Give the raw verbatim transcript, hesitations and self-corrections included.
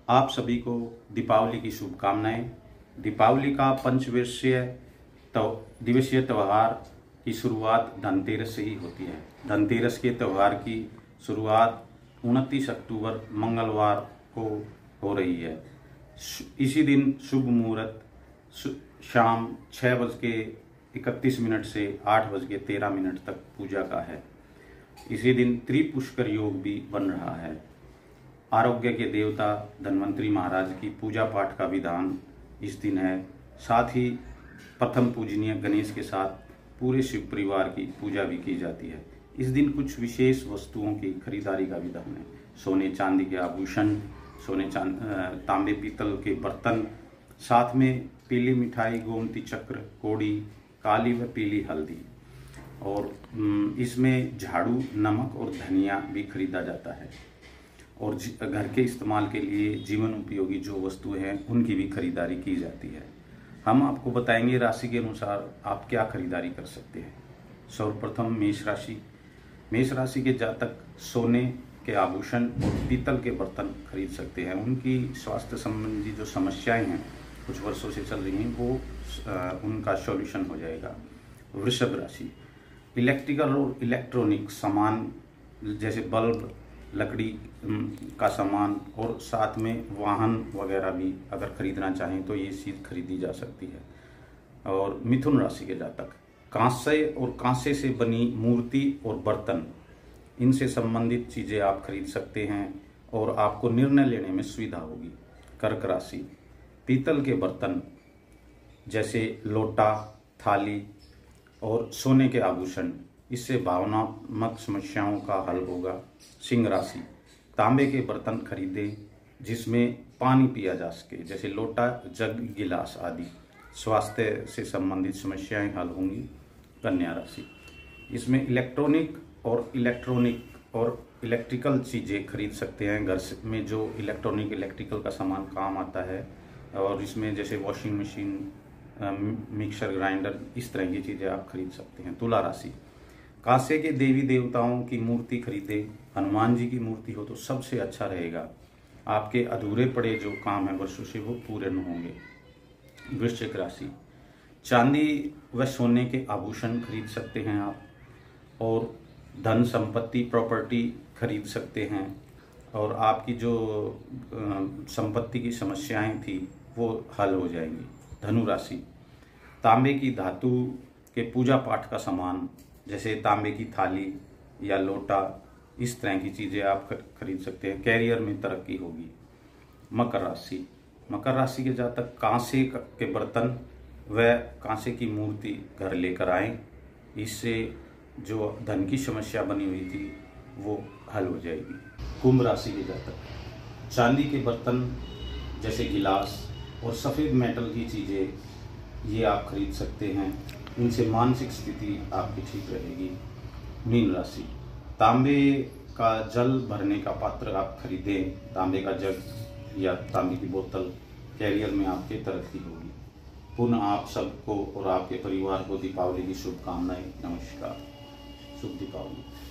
आप सभी को दीपावली की शुभकामनाएं। दीपावली का पंचवर्षीय तो दिवसीय त्यौहार की शुरुआत धनतेरस से ही होती है। धनतेरस के त्यौहार की शुरुआत उनतीस अक्टूबर मंगलवार को हो रही है। इसी दिन शुभ मुहूर्त शाम छः बज के इकतीस मिनट से आठ बज के तेरह मिनट तक पूजा का है। इसी दिन त्रिपुष्कर योग भी बन रहा है। आरोग्य के देवता धन्वंतरी महाराज की पूजा पाठ का विधान इस दिन है। साथ ही प्रथम पूजनीय गणेश के साथ पूरे शिव परिवार की पूजा भी की जाती है। इस दिन कुछ विशेष वस्तुओं की खरीदारी का विधान है। सोने चांदी के आभूषण, सोने चांद तांबे पीतल के बर्तन, साथ में पीली मिठाई, गोमती चक्र, कोड़ी, काली व पीली हल्दी, और इसमें झाड़ू, नमक और धनिया भी खरीदा जाता है। और घर के इस्तेमाल के लिए जीवन उपयोगी जो वस्तुएं हैं उनकी भी खरीदारी की जाती है। हम आपको बताएंगे राशि के अनुसार आप क्या खरीदारी कर सकते हैं। सर्वप्रथम मेष राशि। मेष राशि के जातक सोने के आभूषण और पीतल के बर्तन खरीद सकते हैं। उनकी स्वास्थ्य संबंधी जो समस्याएं हैं कुछ वर्षों से चल रही हैं वो आ, उनका सॉल्यूशन हो जाएगा। वृषभ राशि। इलेक्ट्रिकल और इलेक्ट्रॉनिक सामान जैसे बल्ब, लकड़ी का सामान और साथ में वाहन वगैरह भी अगर खरीदना चाहें तो ये चीज़ खरीदी जा सकती है। और मिथुन राशि के जातक कांसे और कांसे से बनी मूर्ति और बर्तन, इनसे संबंधित चीज़ें आप खरीद सकते हैं और आपको निर्णय लेने में सुविधा होगी। कर्क राशि। पीतल के बर्तन जैसे लोटा, थाली और सोने के आभूषण, इससे भावनात्मक समस्याओं का हल होगा। सिंह राशि। तांबे के बर्तन खरीदें जिसमें पानी पिया जा सके, जैसे लोटा, जग, गिलास आदि। स्वास्थ्य से संबंधित समस्याएं हल होंगी। कन्या राशि। इसमें इलेक्ट्रॉनिक और इलेक्ट्रॉनिक और इलेक्ट्रिकल चीज़ें खरीद सकते हैं। घर में जो इलेक्ट्रॉनिक इलेक्ट्रिकल का सामान काम आता है, और इसमें जैसे वॉशिंग मशीन, मिक्सर ग्राइंडर, इस तरह की चीज़ें आप खरीद सकते हैं। तुला राशि। कांसे के देवी देवताओं की मूर्ति खरीदे। हनुमान जी की मूर्ति हो तो सबसे अच्छा रहेगा। आपके अधूरे पड़े जो काम है वर्षों से वो पूरे न होंगे। वृश्चिक राशि। चांदी व सोने के आभूषण खरीद सकते हैं आप, और धन संपत्ति प्रॉपर्टी खरीद सकते हैं, और आपकी जो संपत्ति की समस्याएं थी वो हल हो जाएंगी। धनु राशि। तांबे की धातु के पूजा पाठ का सामान जैसे तांबे की थाली या लोटा, इस तरह की चीज़ें आप खरीद सकते हैं। कैरियर में तरक्की होगी। मकर राशि। मकर राशि के जातक कांसे के बर्तन व कांसे की मूर्ति घर लेकर आएं, इससे जो धन की समस्या बनी हुई थी वो हल हो जाएगी। कुंभ राशि के जातक चांदी के बर्तन जैसे गिलास और सफ़ेद मेटल की चीज़ें ये आप खरीद सकते हैं। इनसे मानसिक स्थिति आपकी ठीक रहेगी। मीन राशि। तांबे का जल भरने का पात्र आप खरीदें, तांबे का जग या तांबे की बोतल। कैरियर में आपके तरक्की होगी। पुनः आप सबको और आपके परिवार को दीपावली की शुभकामनाएं। नमस्कार। शुभ दीपावली।